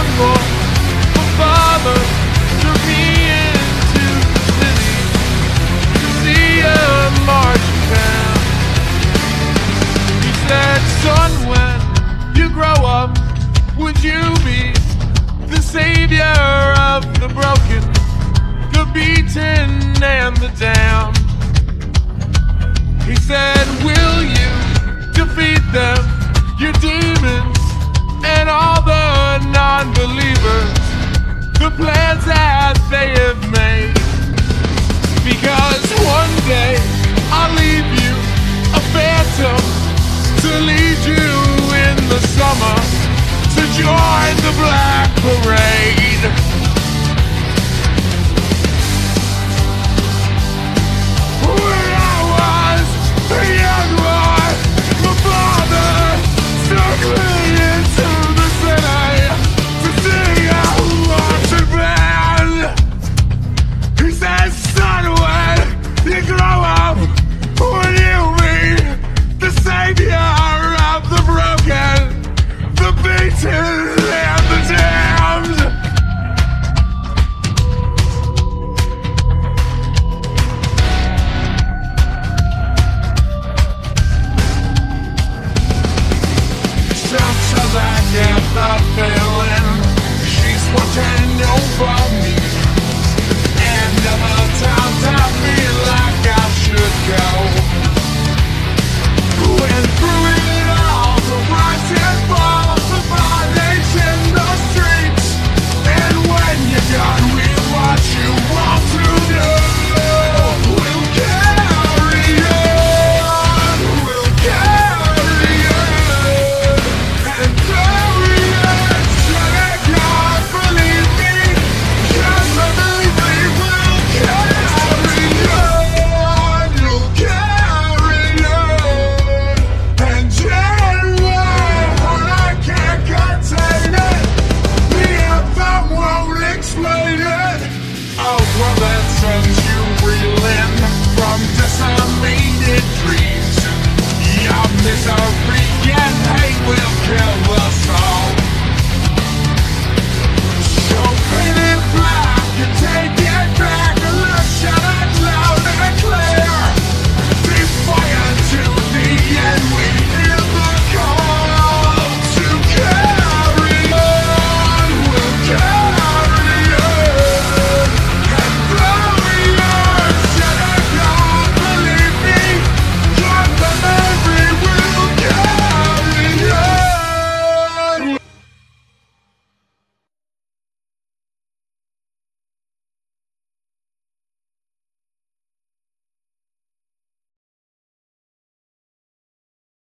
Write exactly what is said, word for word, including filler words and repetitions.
for a father took me into the city to see a marching band. He said, son, when you grow up, would you be the savior of the broken, the beaten and the damned? He said, will you defeat them, your demons and all the non-believers, the plans that they have made? Because one day I'll leave you a phantom to lead you in the summer to join the black